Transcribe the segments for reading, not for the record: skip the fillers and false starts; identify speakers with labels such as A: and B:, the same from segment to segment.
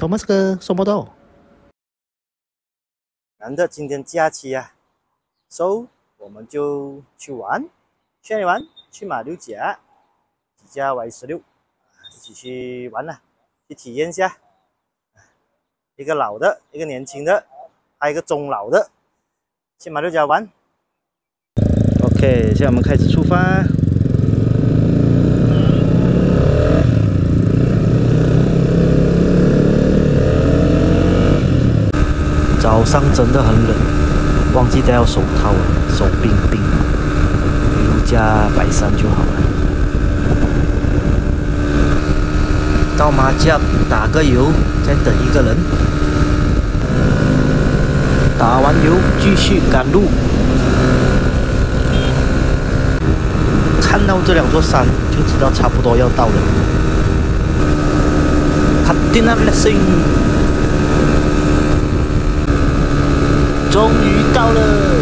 A: Thomas 哥什么的？
B: 难得今天假期啊，so 我们就去玩，去哪里玩？去马六甲，几家 Y16，一起去玩了，去体验一下。一个老的，一个年轻的，还有一个中老的，去马六甲玩。OK， 现在我们开始出发。早上真的很冷，忘记带手套了，手冰冰，回路加白衫就好了。到马甲打个油，再等一个人，打完油继续赶路。看到这两座山就知道差不多要到了。Katina Blessing。终于到了！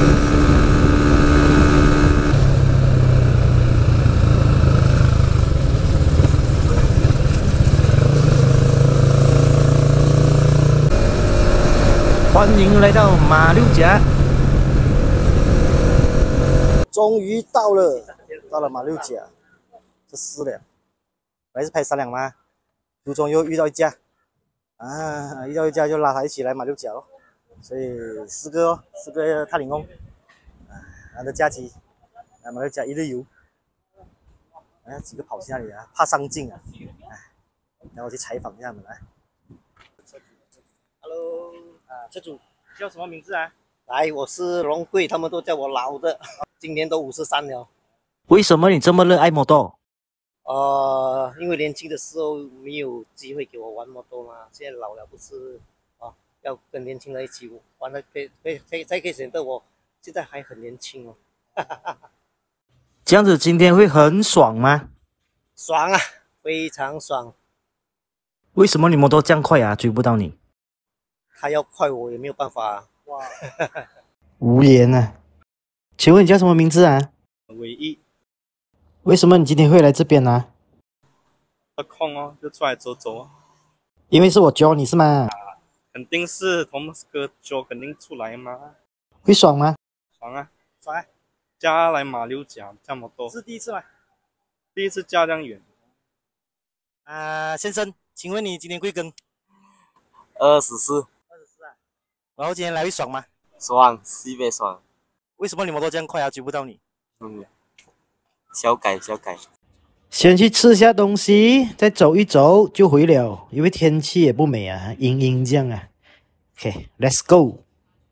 B: 欢迎来到马六甲。终于到了，到了马六甲，这4辆，本来是拍3辆吗？途中又遇到一架，遇到一架就拉他一起来马六甲咯。所以4个哦，4个踏领工，难得假期，来马六甲一日游。几个跑去那里啊？怕上镜啊！然后我去采访一下他们来。Hello， 车主叫什么名字啊？
C: 来，我是龙贵，他们都叫我老的，今年都53了。
A: 为什么你这么热爱摩托？
C: 因为年轻的时候没有机会给我玩摩托嘛，现在老了不是要跟年轻人一起玩的，才可以显得我现在还很年轻哦。
A: 这样子今天会很爽吗？
C: 爽啊，非常爽。
A: 为什么你摩托这样快啊？追不到你？
C: 他要快我也没有办法啊。哇，
A: 无言啊！请问你叫什么名字啊？
D: 唯一。
A: 为什么你今天会来这边呢？
D: 有空哦，就出来走走哦。
A: 因为是我教你是吗？
D: 肯定是Thomas哥教，肯定出来嘛。
A: 会爽吗？
D: 爽啊！
B: 爽啊！
D: 驾来马六甲这么多，
B: 是第一次吗？
D: 第一次驾这样远。
B: 先生，请问你今天贵庚
C: 24。24
B: 啊。然后今天来会爽吗？
C: 爽，西北爽。
B: 为什么你摩托这样快啊？追不到你？
C: 小改。
A: 先去吃下东西，再走一走就回了，因为天气也不美啊，阴阴这样啊。OK，let's go。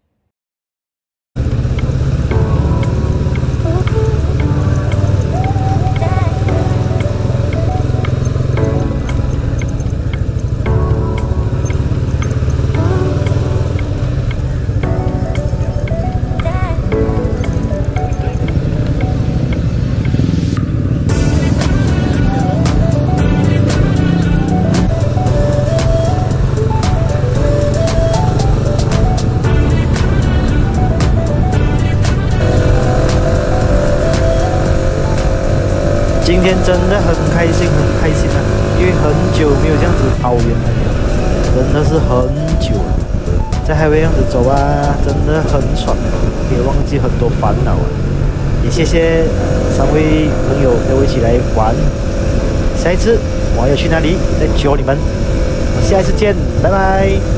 A: 今天真的很开心啊！因为很久没有这样子跑远了，真的是很久了。在海边这样子走啊，真的很爽，可以忘记很多烦恼啊！也谢谢3位朋友陪我一起来玩，下一次我要去哪里再教你们。我下一次见，拜拜。